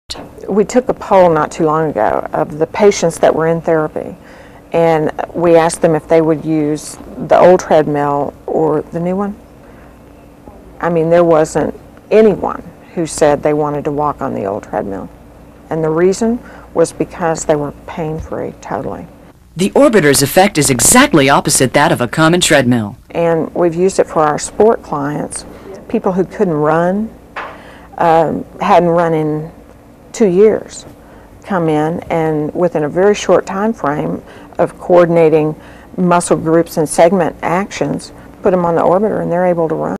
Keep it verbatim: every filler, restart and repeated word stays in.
We took a poll not too long ago of the patients that were in therapy, and we asked them if they would use the old treadmill or the new one. I mean, there wasn't anyone who said they wanted to walk on the old treadmill. And the reason was because they were pain-free totally. The Orbiter's effect is exactly opposite that of a common treadmill. And we've used it for our sport clients, people who couldn't run, um, hadn't run in two years, come in and within a very short time frame of coordinating muscle groups and segment actions, put them on the Orbiter and they're able to run.